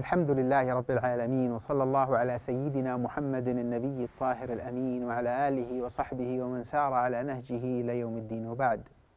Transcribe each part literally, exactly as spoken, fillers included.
الحمد لله رب العالمين، وصلى الله على سيدنا محمد النبي الطاهر الأمين وعلى آله وصحبه ومن سار على نهجه إلى يوم الدين. وبعد،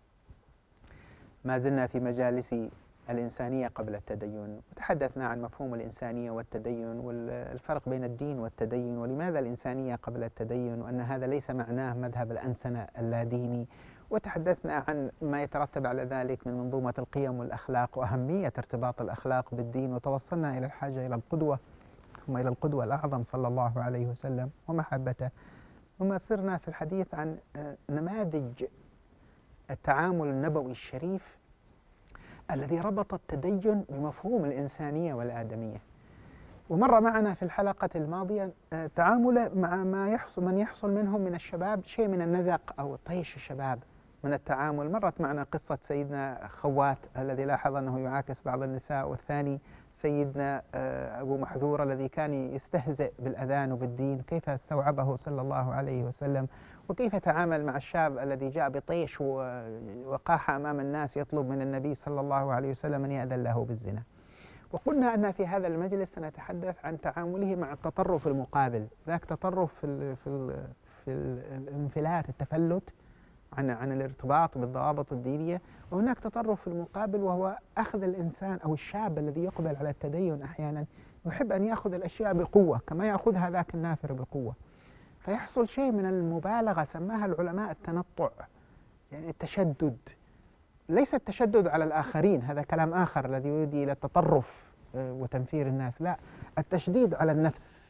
ما زلنا في مجالس الإنسانية قبل التدين، وتحدثنا عن مفهوم الإنسانية والتدين والفرق بين الدين والتدين، ولماذا الإنسانية قبل التدين، وأن هذا ليس معناه مذهب الأنسنة اللاديني. وتحدثنا عن ما يترتب على ذلك من منظومة القيم والأخلاق وأهمية ارتباط الأخلاق بالدين، وتوصلنا إلى الحاجة إلى القدوة، ثم إلى القدوة الأعظم صلى الله عليه وسلم ومحبته. ثم صرنا في الحديث عن نماذج التعامل النبوي الشريف الذي ربط التدين بمفهوم الإنسانية والآدمية. ومر معنا في الحلقة الماضية تعامل مع ما يحصل من يحصل منهم من الشباب شيء من النزق أو طيش الشباب من التعامل. مرت معنا قصة سيدنا خوات الذي لاحظ أنه يعاكس بعض النساء، والثاني سيدنا أبو محذور الذي كان يستهزئ بالأذان وبالدين، كيف استوعبه صلى الله عليه وسلم، وكيف تعامل مع الشاب الذي جاء بطيش وقاح أمام الناس يطلب من النبي صلى الله عليه وسلم أن يأذن له بالزنا. وقلنا أن في هذا المجلس سنتحدث عن تعامله مع التطرف المقابل، ذاك تطرف في ال في ال في الانفلات، التفلت عن عن الارتباط بالضوابط الدينية، وهناك تطرف في المقابل وهو أخذ الإنسان أو الشاب الذي يقبل على التدين أحيانا يحب أن يأخذ الأشياء بقوة كما يأخذها ذاك النافر بقوة، فيحصل شيء من المبالغة سماها العلماء التنطع، يعني التشدد. ليس التشدد على الآخرين، هذا كلام آخر الذي يؤدي إلى التطرف وتنفير الناس، لا، التشديد على النفس.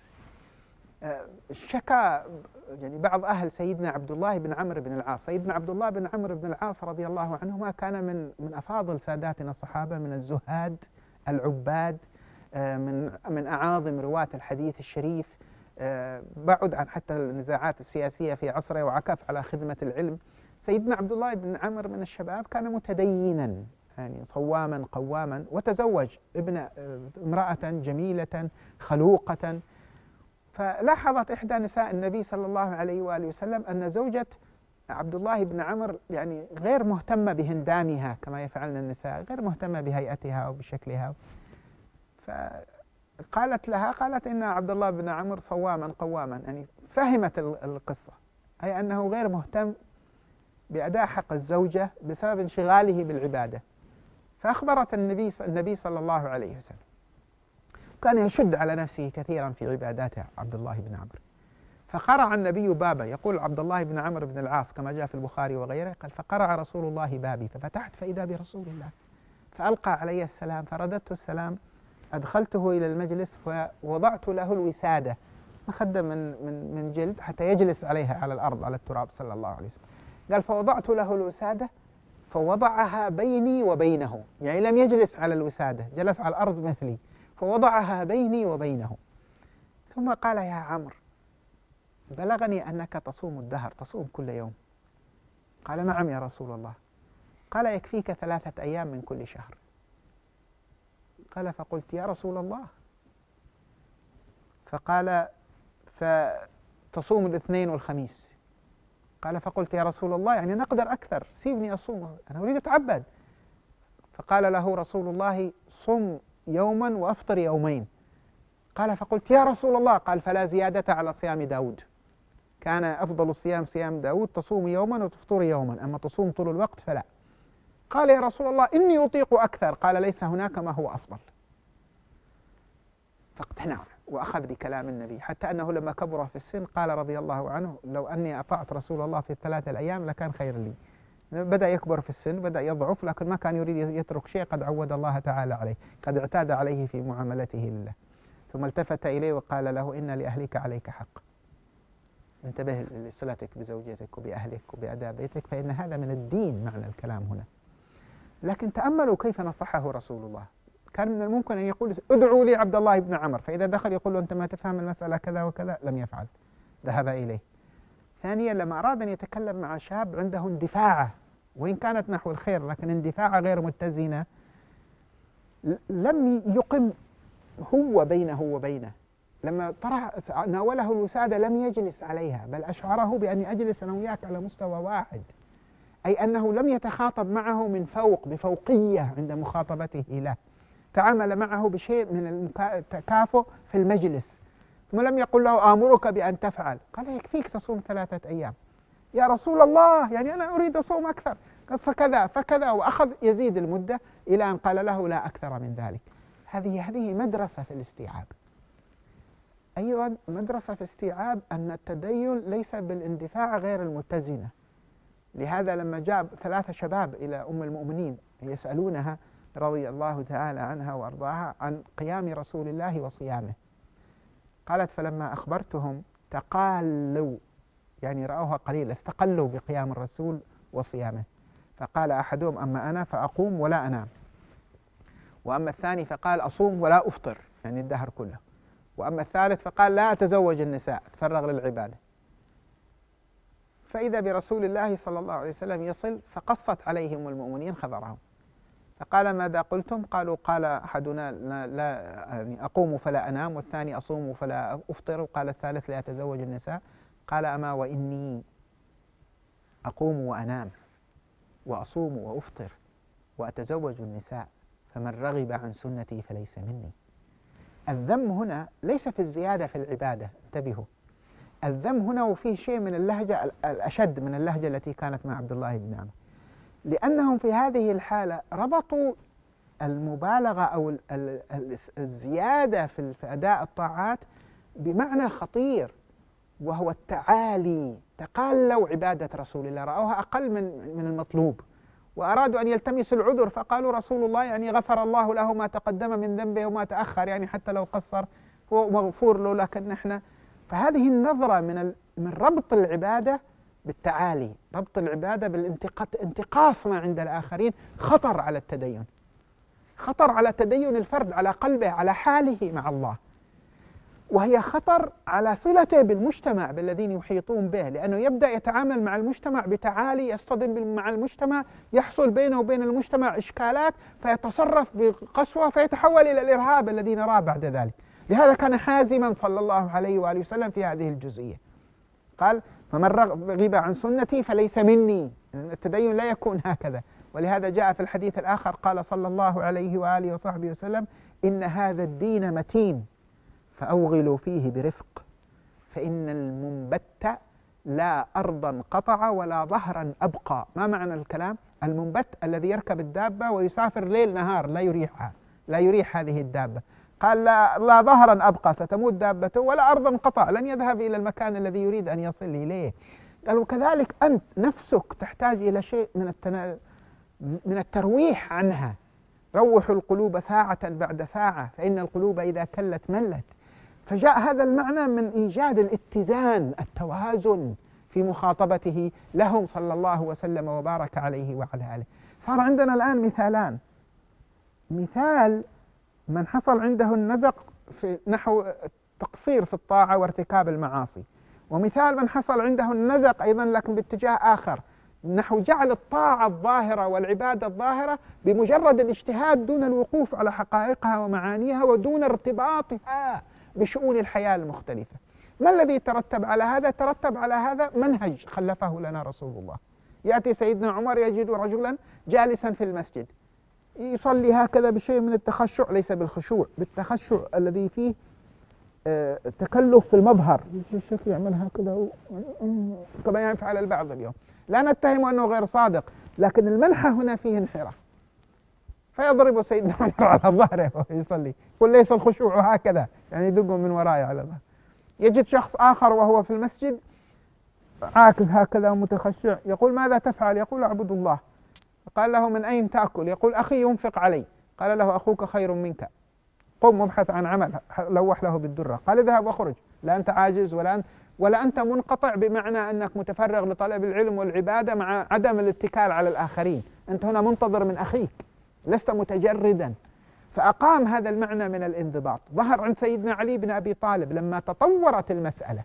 شكى يعني بعض أهل سيدنا عبد الله بن عمرو بن العاص. سيدنا عبد الله بن عمرو بن العاص رضي الله عنهما كان من من أفاضل ساداتنا الصحابة، من الزهاد العباد، من من أعاظم رواة الحديث الشريف، بعد عن حتى النزاعات السياسية في عصره وعكف على خدمة العلم. سيدنا عبد الله بن عمرو من الشباب كان متدينا، يعني صواما قواما، وتزوج ابن امرأة جميلة خلوقة. فلاحظت إحدى نساء النبي صلى الله عليه وآله وسلم أن زوجة عبد الله بن عمرو يعني غير مهتمة بهندامها كما يفعلن النساء، غير مهتمة بهيئتها أو بشكلها. فقالت لها، قالت إن عبد الله بن عمرو صواما قواما، يعني فهمت القصة، أي أنه غير مهتم بأداء حق الزوجة بسبب انشغاله بالعبادة. فأخبرت النبي النبي صلى الله عليه وسلم، كان يشد على نفسه كثيرا في عباداته عبد الله بن عمرو. فقرع النبي بابه، يقول عبد الله بن عمرو بن العاص كما جاء في البخاري وغيره، قال فقرع رسول الله بابي ففتحت فإذا برسول الله فألقى علي السلام فرددت السلام، أدخلته إلى المجلس فوضعت له الوسادة، مخدة من من من جلد حتى يجلس عليها على الأرض على التراب صلى الله عليه وسلم. قال فوضعت له الوسادة فوضعها بيني وبينه، يعني لم يجلس على الوسادة، جلس على الأرض مثلي، فوضعها بيني وبينه. ثم قال يا عمرو بلغني أنك تصوم الدهر، تصوم كل يوم. قال نعم يا رسول الله. قال يكفيك ثلاثة أيام من كل شهر. قال فقلت يا رسول الله، فقال فتصوم الاثنين والخميس. قال فقلت يا رسول الله يعني نقدر أكثر، سيبني أصوم، أنا أريد أتعبد. فقال له رسول الله صم يوما وأفطر يومين. قال فقلت يا رسول الله، قال فلا زيادة على صيام داود، كان أفضل الصيام صيام داود، تصوم يوما وتفطر يوما، أما تصوم طول الوقت فلا. قال يا رسول الله إني أطيق أكثر، قال ليس هناك ما هو أفضل. فاقتنع وأخذ بكلام النبي، حتى أنه لما كبر في السن قال رضي الله عنه لو أني أطعت رسول الله في الثلاثة الأيام لكان خير لي. بدأ يكبر في السن، بدأ يضعف، لكن ما كان يريد يترك شيء قد عود الله تعالى عليه، قد اعتاد عليه في معاملته لله. ثم التفت إليه وقال له إن لأهلك عليك حق، انتبه لصلتك بزوجتك وبأهلك وبأداء بيتك، فإن هذا من الدين معنى الكلام هنا. لكن تأملوا كيف نصحه رسول الله. كان من الممكن أن يقول ادعوا لي عبد الله بن عمرو، فإذا دخل يقول له أنت ما تفهم المسألة كذا وكذا، لم يفعل، ذهب إليه. ثانيا لما أراد أن يتكلم مع شاب عنده اندفاعة، وإن كانت نحو الخير لكن اندفاعة غير متزنة، لم يقم هو بينه وبينه. لما طرح ناوله الوسادة لم يجلس عليها، بل أشعره بأني أجلس أنا وياك على مستوى واحد، أي أنه لم يتخاطب معه من فوق بفوقية عند مخاطبته له. تعامل معه بشيء من التكافؤ في المجلس، ثم لم يقل له آمرك بأن تفعل، قال يكفيك تصوم ثلاثة أيام. يا رسول الله يعني أنا أريد أصوم أكثر، فكذا فكذا، وأخذ يزيد المدة إلى أن قال له لا أكثر من ذلك. هذه هذه مدرسة في الاستيعاب. أيضا مدرسة في استيعاب أن التدين ليس بالاندفاع غير المتزنة. لهذا لما جاء ثلاثة شباب إلى أم المؤمنين يسألونها رضي الله تعالى عنها وأرضاها عن قيام رسول الله وصيامه، قالت فلما أخبرتهم تقالوا، يعني رأوها قليلا، استقلوا بقيام الرسول وصيامه. فقال أحدهم أما أنا فأقوم ولا أنام، وأما الثاني فقال أصوم ولا أفطر، يعني الدهر كله، وأما الثالث فقال لا أتزوج النساء، تفرغ للعبادة. فإذا برسول الله صلى الله عليه وسلم يصل، فقصت عليهم المؤمنين خبرهم، فقال ماذا قلتم؟ قالوا قال أحدنا لا, لا يعني أقوم فلا أنام، والثاني أصوم فلا أفطر، وقال الثالث لا أتزوج النساء. قال أما وإني أقوم وأنام وأصوم وأفطر وأتزوج النساء، فمن رغب عن سنتي فليس مني. الذم هنا ليس في الزيادة في العبادة، انتبهوا، الذم هنا وفيه شيء من اللهجة الأشد من اللهجة التي كانت مع عبد الله بن عمرو، لأنهم في هذه الحالة ربطوا المبالغة أو الزيادة في أداء الطاعات بمعنى خطير، وهو التعالي. تقالوا عبادة رسول الله، رأوها أقل من من المطلوب، وأرادوا أن يلتمسوا العذر، فقالوا رسول الله يعني غفر الله له ما تقدم من ذنبه وما تأخر، يعني حتى لو قصر هو مغفور له، لكن نحن. فهذه النظرة من من ربط العبادة بالتعالي، ربط العبادة بالانتقاص ما عند الآخرين، خطر على التدين، خطر على تدين الفرد، على قلبه، على حاله مع الله، وهي خطر على صلته بالمجتمع بالذين يحيطون به، لأنه يبدأ يتعامل مع المجتمع بتعالي، يصطدم مع المجتمع، يحصل بينه وبين المجتمع إشكالات، فيتصرف بقسوة، فيتحول إلى الإرهاب الذي نراه بعد ذلك. لهذا كان حازما صلى الله عليه وآله وسلم في هذه الجزئية، قال فمن رغب عن سنتي فليس مني. التدين لا يكون هكذا. ولهذا جاء في الحديث الآخر قال صلى الله عليه وآله وصحبه وسلم إن هذا الدين متين فأوغلوا فيه برفق، فإن المنبت لا أرضا قطع ولا ظهرا أبقى. ما معنى الكلام؟ المنبت الذي يركب الدابة ويسافر ليل نهار لا يريحها، لا يريح هذه الدابة. قال لا, لا ظهرا أبقى ستموت دابته، ولا أرضا قطع لن يذهب إلى المكان الذي يريد أن يصل إليه. قال وكذلك أنت نفسك تحتاج إلى شيء من التنا... من الترويح عنها. روحوا القلوب ساعة بعد ساعة فإن القلوب إذا كلت ملت. فجاء هذا المعنى من إيجاد الاتزان، التوازن في مخاطبته لهم صلى الله وسلم وبارك عليه وعلى آله. صار عندنا الآن مثالان: مثال من حصل عنده النزق في نحو التقصير في الطاعة وارتكاب المعاصي، ومثال من حصل عنده النزق أيضا لكن باتجاه آخر، نحو جعل الطاعة الظاهرة والعبادة الظاهرة بمجرد الاجتهاد دون الوقوف على حقائقها ومعانيها ودون ارتباطها بشؤون الحياة المختلفة. ما الذي ترتب على هذا؟ ترتب على هذا منهج خلفه لنا رسول الله. يأتي سيدنا عمر يجد رجلا جالسا في المسجد يصلي هكذا بشيء من التخشع، ليس بالخشوع، بالتخشع الذي فيه آه تكلف في المظهر، الشيخ يعمل هكذا كما يفعل البعض اليوم. لا نتهم أنه غير صادق، لكن المنحى هنا فيه انحراف، فيضرب سيدنا عمر على ظهره وهو يصلي، يقول ليس الخشوع هكذا، يعني يدقه من وراي على ظهره. يجد شخص آخر وهو في المسجد عاكف هكذا متخشع، يقول ماذا تفعل؟ يقول أعبد الله. قال له من أين تأكل؟ يقول أخي ينفق علي. قال له أخوك خير منك، قم وابحث عن عمل، لوح له بالدرة. قال اذهب واخرج، لا أنت عاجز ولا أنت ولا أنت منقطع بمعنى أنك متفرغ لطلب العلم والعبادة مع عدم الاتكال على الآخرين، أنت هنا منتظر من أخيك، لست متجردا. فأقام هذا المعنى من الانضباط. ظهر عند سيدنا علي بن أبي طالب لما تطورت المسألة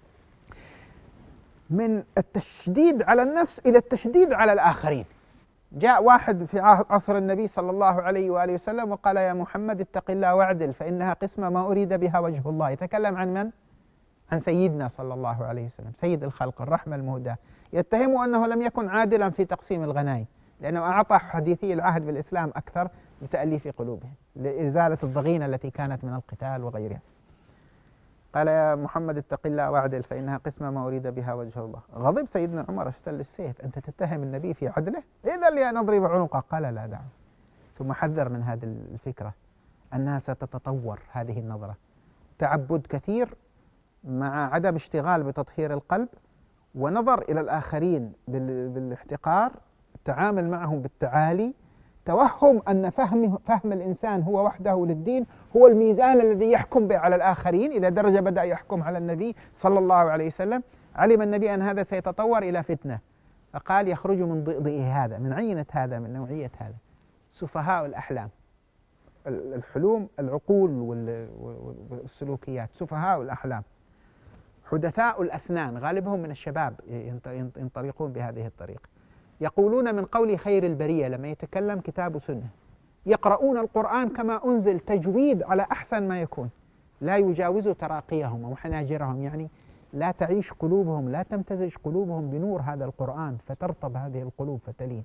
من التشديد على النفس إلى التشديد على الآخرين. جاء واحد في عصر النبي صلى الله عليه وآله وسلم وقال يا محمد اتق الله واعدل فإنها قسمة ما أريد بها وجه الله. يتكلم عن من؟ عن سيدنا صلى الله عليه وسلم، سيد الخلق، الرحمة المهداة. يتهم أنه لم يكن عادلا في تقسيم الغنائم، لأنه أعطى حديثي العهد بالإسلام أكثر لتأليف قلوبهم، لإزالة الضغينة التي كانت من القتال وغيرها. قال يا محمد اتق الله واعدل فإنها قسمة ما أريد بها وجه الله. غضب سيدنا عمر اشتل السيف، أنت تتهم النبي في عدله؟ إذا لي أن أضرب عنقه. قال لا دعه. ثم حذر من هذه الفكرة أنها ستتطور، هذه النظرة تعبد كثير مع عدم اشتغال بتطهير القلب، ونظر إلى الآخرين بالاحتقار، التعامل معهم بالتعالي، توهم أن فهم فهم الإنسان هو وحده للدين هو الميزان الذي يحكم به على الآخرين، إلى درجة بدأ يحكم على النبي صلى الله عليه وسلم. علم النبي أن هذا سيتطور إلى فتنة، فقال يخرج من ضئضئه هذا، من عينة هذا، من نوعية هذا سفهاء الأحلام، الحلوم، العقول والسلوكيات، سفهاء الأحلام، حدثاء الأسنان، غالبهم من الشباب ينطلقون بهذه الطريقة. يقولون من قول خير البرية لما يتكلم كتاب سنة، يقرؤون القرآن كما أنزل تجويد على أحسن ما يكون، لا يجاوز تراقيهم وحناجرهم، يعني لا تعيش قلوبهم، لا تمتزج قلوبهم بنور هذا القرآن فترطب هذه القلوب فتلين.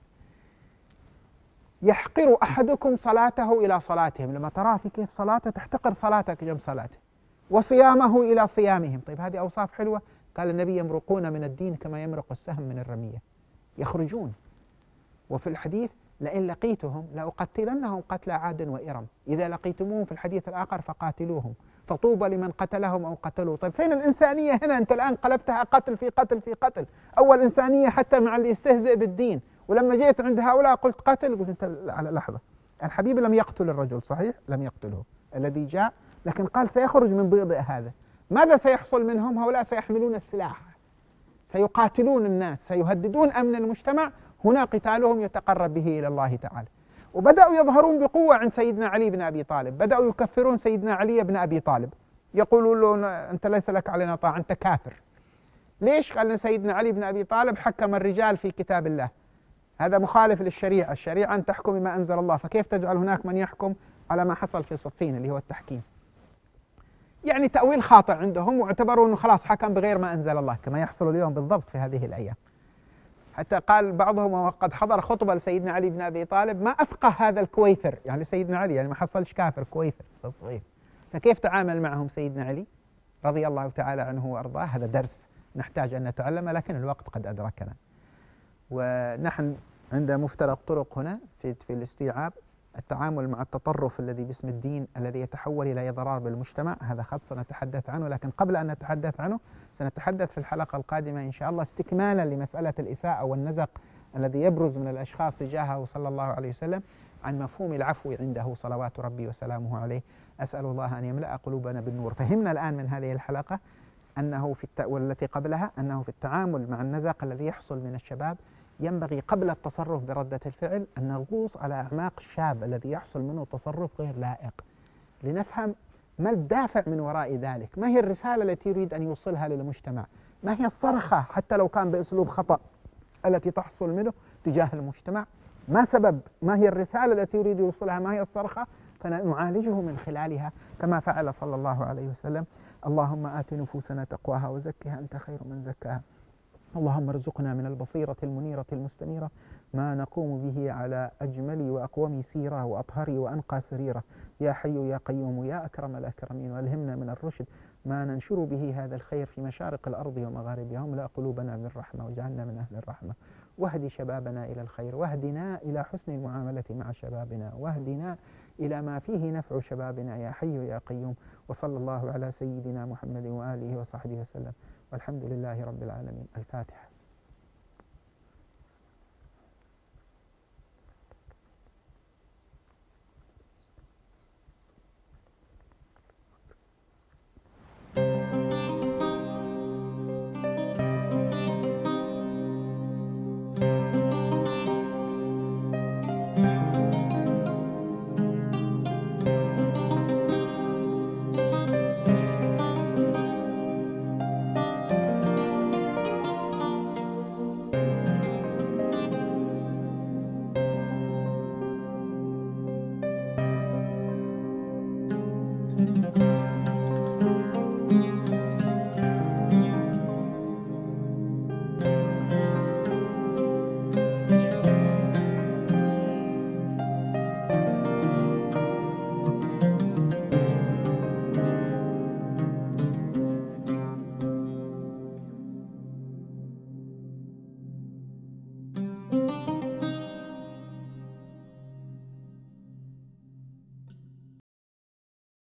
يحقر أحدكم صلاته إلى صلاتهم، لما ترى في كيف صلاته تحتقر صلاتك جنب صلاته، وصيامه إلى صيامهم. طيب هذه أوصاف حلوة؟ قال النبي يمرقون من الدين كما يمرق السهم من الرمية، يخرجون. وفي الحديث لئن لقيتهم لأقتلنهم قتل عاد وإرم، إذا لقيتموهم في الحديث الآخر فقاتلوهم، فطوبى لمن قتلهم أو قتلوا. طيب فين الإنسانية هنا؟ أنت الآن قلبتها قتل في قتل في قتل. أول إنسانية حتى مع اللي يستهزئ بالدين، ولما جيت عند هؤلاء قلت قتل، قلت أنت على لحظة، الحبيب لم يقتل الرجل، صحيح لم يقتله الذي جاء، لكن قال سيخرج من ضئضئ هذا. ماذا سيحصل منهم؟ هؤلاء سيحملون السلاح، سيقاتلون الناس، سيهددون أمن المجتمع، هنا قتالهم يتقرب به إلى الله تعالى. وبدأوا يظهرون بقوة عند سيدنا علي بن أبي طالب، بدأوا يكفرون سيدنا علي بن أبي طالب، يقولون له أنت ليس لك علينا طاعة، أنت كافر. ليش؟ قال سيدنا علي بن أبي طالب حكم الرجال في كتاب الله، هذا مخالف للشريعة، الشريعة أن تحكم بما أنزل الله، فكيف تجعل هناك من يحكم على ما حصل في صفين اللي هو التحكيم؟ يعني تأويل خاطئ عندهم، واعتبروا أنه خلاص حكم بغير ما أنزل الله، كما يحصل اليوم بالضبط في هذه الأيام. حتى قال بعضهم وقد حضر خطبة لسيدنا علي بن أبي طالب ما أفقه هذا الكويفر، يعني سيدنا علي يعني ما حصلش كافر، كويفر صغير، فكيف تعامل معهم سيدنا علي رضي الله تعالى عنه وأرضاه؟ هذا درس نحتاج أن نتعلمه، لكن الوقت قد أدركنا، ونحن عند مفترق طرق هنا في في الاستيعاب التعامل مع التطرف الذي باسم الدين الذي يتحول إلى إضرار بالمجتمع. هذا خط سنتحدث عنه، لكن قبل أن نتحدث عنه سنتحدث في الحلقة القادمة إن شاء الله استكمالا لمسألة الإساءة والنزق الذي يبرز من الأشخاص تجاهه صلى الله عليه وسلم، عن مفهوم العفو عنده صلوات ربي وسلامه عليه. أسأل الله أن يملأ قلوبنا بالنور. فهمنا الآن من هذه الحلقة أنه في الت... والتي قبلها أنه في التعامل مع النزق الذي يحصل من الشباب ينبغي قبل التصرف بردة الفعل أن نغوص على أعماق الشاب الذي يحصل منه تصرف غير لائق، لنفهم ما الدافع من وراء ذلك، ما هي الرسالة التي يريد أن يوصلها للمجتمع، ما هي الصرخة حتى لو كان بأسلوب خطأ التي تحصل منه تجاه المجتمع، ما سبب، ما هي الرسالة التي يريد يوصلها، ما هي الصرخة، فنعالجه من خلالها كما فعل صلى الله عليه وسلم. اللهم آت نفوسنا تقواها وزكها أنت خير من زكاها. اللهم ارزقنا من البصيرة المنيرة المستنيرة ما نقوم به على أجمل وأقوم سيرة وأطهر وأنقى سريرة، يا حي يا قيوم يا أكرم الأكرمين. والهمنا من الرشد ما ننشر به هذا الخير في مشارق الأرض ومغاربها، واملأ قلوبنا بالرحمة واجعلنا من أهل الرحمة، واهد شبابنا إلى الخير، واهدنا إلى حسن المعاملة مع شبابنا، واهدنا إلى ما فيه نفع شبابنا يا حي يا قيوم. وصلى الله على سيدنا محمد وآله وصحبه وسلم، والحمد لله رب العالمين. الفاتحة.